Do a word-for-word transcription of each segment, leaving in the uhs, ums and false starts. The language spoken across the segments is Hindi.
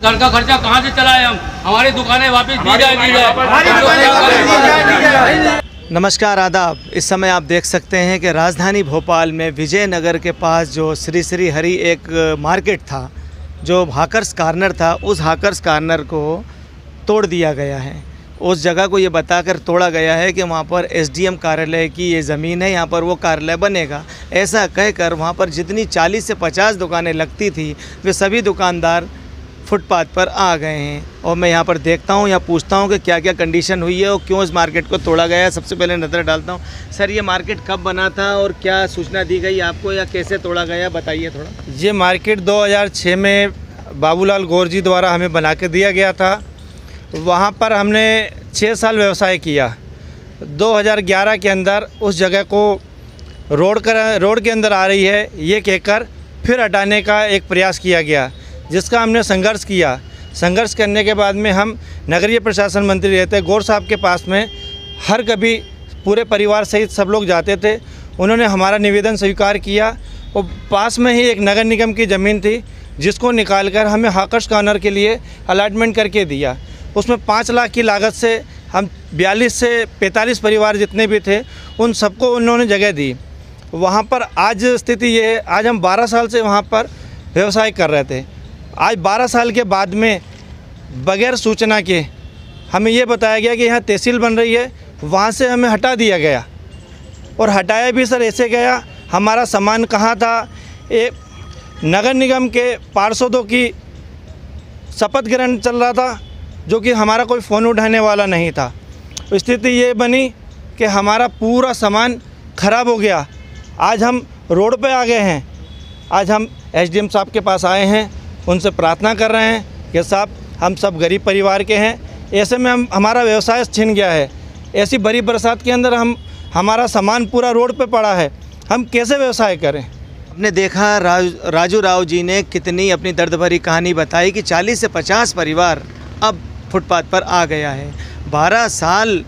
घर का खर्चा कहाँ से चलाए हम? हमारी दुकानें वापस दी जाए दी जाए। नमस्कार, आदाब। इस समय आप देख सकते हैं कि राजधानी भोपाल में विजयनगर के पास जो श्री श्री हरि एक मार्केट था, जो हाकर्स कॉर्नर था, उस हाकर्स कॉर्नर को तोड़ दिया गया है। उस जगह को ये बताकर तोड़ा गया है कि वहाँ पर एसडीएम कार्यालय की ये ज़मीन है, यहाँ पर वो कार्यालय बनेगा। ऐसा कहकर वहाँ पर जितनी चालीस से पचास दुकानें लगती थी, वे सभी दुकानदार फुटपाथ पर आ गए हैं। और मैं यहाँ पर देखता हूँ, यहाँ पूछता हूँ कि क्या क्या कंडीशन हुई है और क्यों इस मार्केट को तोड़ा गया है। सबसे पहले नज़र डालता हूँ। सर, ये मार्केट कब बना था और क्या सूचना दी गई आपको या कैसे तोड़ा गया, बताइए थोड़ा। ये मार्केट दो हज़ार छह में बाबूलाल गौर जी द्वारा हमें बना के दिया गया था। वहाँ पर हमने छः साल व्यवसाय किया। दो हज़ार ग्यारह के अंदर उस जगह को रोड कर रोड के अंदर आ रही है ये कहकर फिर हटाने का एक प्रयास किया गया, जिसका हमने संघर्ष किया। संघर्ष करने के बाद में हम नगरीय प्रशासन मंत्री रहते गौर साहब के पास में हर कभी पूरे परिवार सहित सब लोग जाते थे। उन्होंने हमारा निवेदन स्वीकार किया और पास में ही एक नगर निगम की ज़मीन थी, जिसको निकालकर हमें हाकर्स कॉर्नर के लिए अलॉटमेंट करके दिया। उसमें पाँच लाख की लागत से हम बयालीस से पैंतालीस परिवार जितने भी थे उन सबको उन्होंने जगह दी। वहाँ पर आज स्थिति ये है, आज हम बारह साल से वहाँ पर व्यवसाय कर रहे थे। आज बारह साल के बाद में बगैर सूचना के हमें ये बताया गया कि यहाँ तहसील बन रही है, वहाँ से हमें हटा दिया गया। और हटाया भी सर ऐसे गया, हमारा सामान कहाँ था। एक नगर निगम के पार्षदों की शपथ ग्रहण चल रहा था, जो कि हमारा कोई फ़ोन उठाने वाला नहीं था। स्थिति ये बनी कि हमारा पूरा सामान ख़राब हो गया। आज हम रोड पे आ गए हैं। आज हम एसडीएम साहब के पास आए हैं, उनसे प्रार्थना कर रहे हैं कि साहब, हम सब गरीब परिवार के हैं, ऐसे में हम हमारा व्यवसाय छिन गया है। ऐसी बड़ी बरसात के अंदर हम हमारा सामान पूरा रोड पे पड़ा है, हम कैसे व्यवसाय करें। आपने देखा राज, राजू राव जी ने कितनी अपनी दर्द भरी कहानी बताई कि चालीस से पचास परिवार अब फुटपाथ पर आ गया है। बारह साल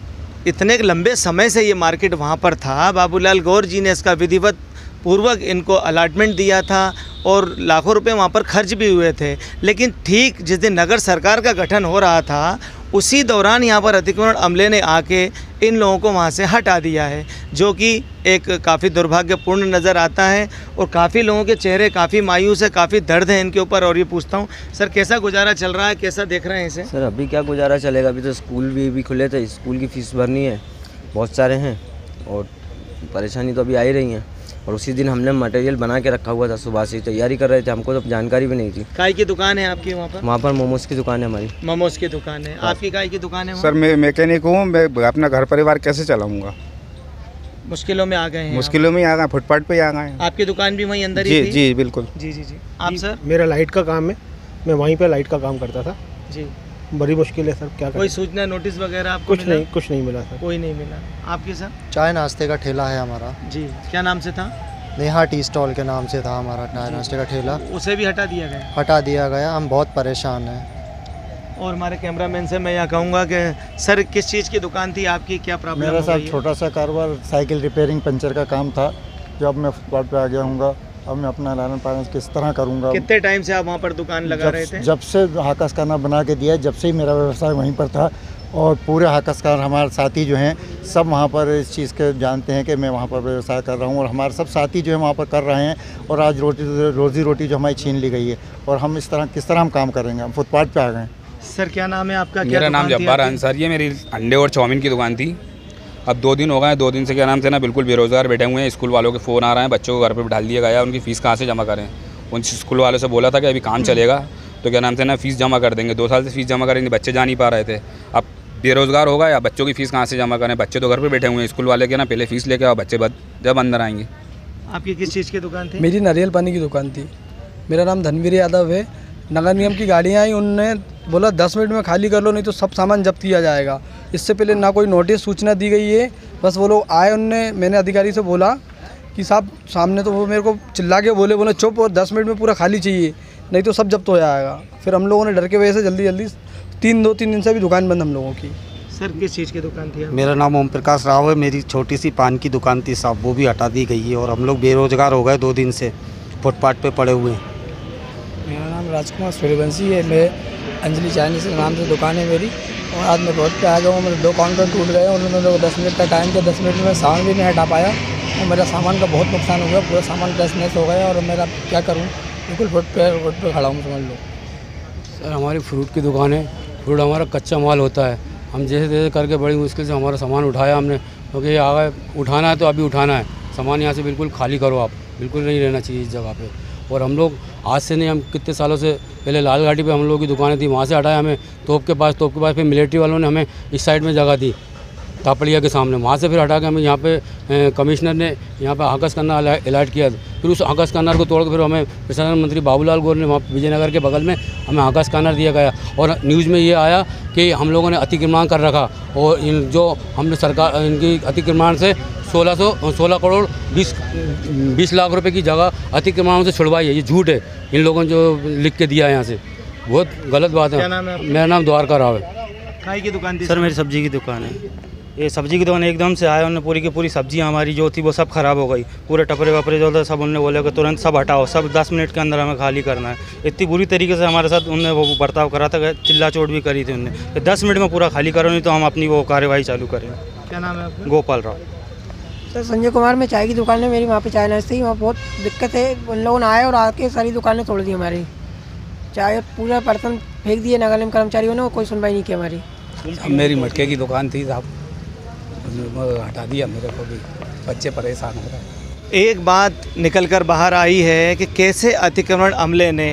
इतने लंबे समय से ये मार्केट वहाँ पर था। बाबूलाल गौर जी ने इसका विधिवत पूर्वक इनको अलॉटमेंट दिया था और लाखों रुपए वहाँ पर खर्च भी हुए थे। लेकिन ठीक जिस दिन नगर सरकार का गठन हो रहा था, उसी दौरान यहाँ पर अतिक्रमण अमले ने आके इन लोगों को वहाँ से हटा दिया है, जो कि एक काफ़ी दुर्भाग्यपूर्ण नज़र आता है। और काफ़ी लोगों के चेहरे काफ़ी मायूस है, काफ़ी दर्द है इनके ऊपर। और ये पूछता हूँ सर, कैसा गुजारा चल रहा है, कैसा देख रहे हैं इसे? सर, अभी क्या गुजारा चलेगा, अभी तो स्कूल भी भी खुले थे, स्कूल की फ़ीस भरनी है, बहुत सारे हैं और परेशानी तो अभी आ ही रही है। और उसी दिन हमने मटेरियल बना के रखा हुआ था, सुबह से तैयारी कर रहे थे, हमको तो जानकारी भी नहीं थी। काय की दुकान है आपकी वहाँ पर? वहाँ पर मोमोज की दुकान है हमारी। मोमोज की दुकान है आपकी? काय की दुकान है? सर, मैं मैकेनिक हूँ, मैं अपना घर परिवार कैसे चलाऊँगा? मुश्किलों में आ गए हैं? मुश्किलों में आ गए, फुटपाथ पे आ गए। आपकी दुकान भी वहीं अंदर ही जी? थी? जी बिल्कुल। जी जी जी आप सर? मेरा लाइट का काम है, मैं वहीं पे लाइट का काम करता था जी। बड़ी मुश्किल है सर, क्या कोई सूचना नोटिस वगैरह आपको? कुछ नहीं, कुछ नहीं मिला सर। कोई नहीं मिला। आपके सर? चाय नाश्ते का ठेला है हमारा जी। क्या नाम से था? नेहा टी स्टॉल के नाम से था हमारा चाय नाश्ते का ठेला। उसे भी हटा दिया गया? हटा दिया गया, हम बहुत परेशान हैं। और हमारे कैमरामैन से मैं यह कहूँगा कि सर, किस चीज़ की दुकान थी आपकी, क्या प्रॉब्लम? मेरा साथ छोटा सा कारोबार साइकिल रिपेयरिंग पंचर का काम था। जब मैं फुटपाथ पे आ गया हूँ, अब मैं अपना लालन पालन किस तरह करूँगा? कितने टाइम से आप वहाँ पर दुकान लगा रहे थे? जब से हाकस खाना बना के दिया, जब से ही मेरा व्यवसाय वहीं पर था। और पूरे हाकस खान हमारे साथी जो हैं सब वहाँ पर इस चीज़ के जानते हैं कि मैं वहाँ पर व्यवसाय कर रहा हूँ, और हमारे सब साथी जो है वहाँ पर कर रहे हैं। और आज रोटी रोज़ी रोटी जो हमारी छीन ली गई है, और हम इस तरह किस तरह हम काम करेंगे? हम फुटपाथ पे आ गए। सर, क्या नाम है आपका? मेरा नाम जब्बार अंसारी है, मेरी अंडे और चाउमीन की दुकान थी। अब दो दिन हो गए, दो दिन से क्या नाम से ना बिल्कुल बेरोज़गार बैठे हुए हैं। स्कूल वालों के फ़ोन आ रहे हैं, बच्चों को घर पे बिठा दिया गया है, उनकी फ़ीस कहाँ से जमा करें? उन स्कूल वालों से बोला था कि अभी काम चलेगा तो क्या नाम से ना फ़ीस जमा कर देंगे। दो साल से फ़ीस जमा करेंगे, बच्चे जा नहीं पा रहे थे। अब बेरोज़गार होगा या बच्चों की फ़ीस कहाँ से जमा करें? बच्चे तो घर पे बैठे हुए हैं, स्कूल वाले के ना पहले फ़ीस लेके आओ, बच्चे जब अंदर आएंगे। आपकी किस चीज़ की दुकान थी? मेरी नारियल पानी की दुकान थी। मेरा नाम धनवीर यादव है। नगर निगम की गाड़ियाँ आई, उनने बोला दस मिनट में खाली कर लो, नहीं तो सब सामान जब्त किया जाएगा। इससे पहले ना कोई नोटिस सूचना दी गई है, बस वो लोग आए, उनने मैंने अधिकारी से बोला कि साहब सामने, तो वो मेरे को चिल्ला के बोले बोले चुप, और दस मिनट में पूरा खाली चाहिए, नहीं तो सब जब्त हो जाएगा। फिर हम लोगों ने डर के वजह से जल्दी जल्दी तीन दो तीन दिन से भी दुकान बंद हम लोगों की। सर, किस चीज़ की दुकान थी? मेरा नाम ओम प्रकाश राव है। मेरी छोटी सी पान की दुकान थी साहब, वो भी हटा दी गई है, और हम लोग बेरोजगार हो गए, दो दिन से फुटपाथ पे पड़े हुए हैं। मेरा नाम राजकुमार सूर्यवंशी है। मैं अंजलि चाइनीज के नाम से दुकान है मेरी, और आज मैं बहुत पे आ गया हूँ। मेरे दो काउंटर टूट गए, उन्होंने मेरे को दस मिनट का टाइम दिया। दस मिनट में सामान भी नहीं हटा पाया और मेरा सामान का बहुत नुकसान हो गया। पूरा सामान टच नैस हो गया और मेरा क्या करूँ, बिल्कुल फुट पे रोड पे खड़ा हूँ, समझ लो। सर हमारी फ्रूट की दुकान है, फ्रूट हमारा कच्चा माल होता है। हम जैसे तैसे करके बड़ी मुश्किल से हमारा सामान उठाया हमने, क्योंकि ये आ गए, उठाना है तो अभी उठाना है। सामान यहाँ से बिल्कुल खाली करो आप, बिल्कुल नहीं रहना चाहिए इस जगह पे। और हम लोग आज से नहीं, हम कितने सालों से पहले लाल घाटी पे हम लोगों की दुकानें थी, वहाँ से हटाया हमें तोप के पास, तोप के पास फिर मिलिट्री वालों ने हमें इस साइड में जगह दी तापड़िया के सामने, वहाँ से फिर हटा के हमें यहाँ पे कमिश्नर ने यहाँ पे आकाश कन्ना अलर्ट किया। फिर उस आकाश कन्नर को तोड़ के फिर हमें प्रशासन मंत्री बाबूलाल गौर ने वहाँ विजयनगर के बगल में हमें आकाश कन्नर दिया गया। और न्यूज़ में ये आया कि हम लोगों ने अतिक्रमण कर रखा, और इन जो हमने सरकार इनकी अतिक्रमण से सोलह सौ सोलह करोड़ बीस बीस लाख रुपए की जगह अतिक्रमण से छुड़वाई है। ये झूठ है, इन लोगों ने जो लिख के दिया है यहाँ से, बहुत गलत बात है। क्या नाम है आपका? मेरा नाम द्वारका राव है। खाई की दुकान थी सर मेरी सब्जी की दुकान है। ये सब्जी की दुकान एकदम से आया, उन्होंने पूरी की पूरी सब्जियां हमारी जो थी वो सब ख़राब हो गई। पूरे टपरे वपरे जो था सब उन्होंने बोला कि तुरंत सब हटाओ, सब दस मिनट के अंदर हमें खाली करना है। इतनी बुरी तरीके से हमारे साथ उनने वो बर्ताव करा था, चिल्ला चोट भी करी थी उनने। दस मिनट में पूरा खाली करो, नहीं तो हम अपनी वो कार्यवाही चालू करें। क्या नाम है आपका? गोपाल राव। सर संजय कुमार, में चाय की दुकान है मेरी, वहाँ पे चाय नाश्ते थी, वहाँ बहुत दिक्कत है। उन लोगों ने आए और आके सारी दुकानें तोड़ दी हमारी, चाय पूरा बर्तन फेंक दिए नगर निगम कर्मचारियों ने, और कोई सुनवाई नहीं की हमारी। मेरी मटके की दुकान थी साहब, हटा दिया, मेरे को भी बच्चे परेशान हो रहे हैं। एक बात निकल कर बाहर आई है कि कैसे अतिक्रमण अमले ने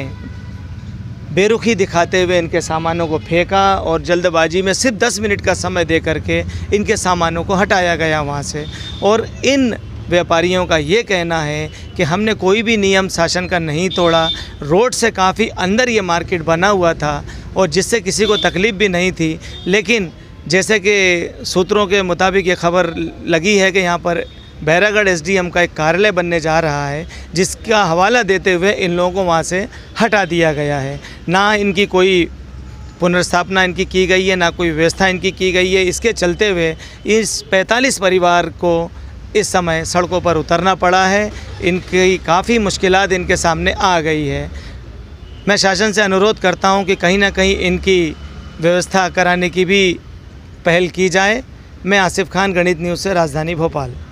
बेरुखी दिखाते हुए इनके सामानों को फेंका, और जल्दबाजी में सिर्फ दस मिनट का समय दे करके इनके सामानों को हटाया गया वहाँ से। और इन व्यापारियों का ये कहना है कि हमने कोई भी नियम शासन का नहीं तोड़ा, रोड से काफ़ी अंदर ये मार्केट बना हुआ था और जिससे किसी को तकलीफ़ भी नहीं थी। लेकिन जैसे कि सूत्रों के मुताबिक ये खबर लगी है कि यहाँ पर बैरागढ़ एसडीएम का एक कार्यालय बनने जा रहा है, जिसका हवाला देते हुए इन लोगों को वहाँ से हटा दिया गया है। ना इनकी कोई पुनर्स्थापना इनकी की गई है, ना कोई व्यवस्था इनकी की गई है। इसके चलते हुए इस पैंतालीस परिवार को इस समय सड़कों पर उतरना पड़ा है। इनकी काफ़ी मुश्किलात इनके सामने आ गई है। मैं शासन से अनुरोध करता हूँ कि कहीं ना कहीं इनकी व्यवस्था कराने की भी पहल की जाए। मैं आसिफ खान, गणित न्यूज़ से, राजधानी भोपाल।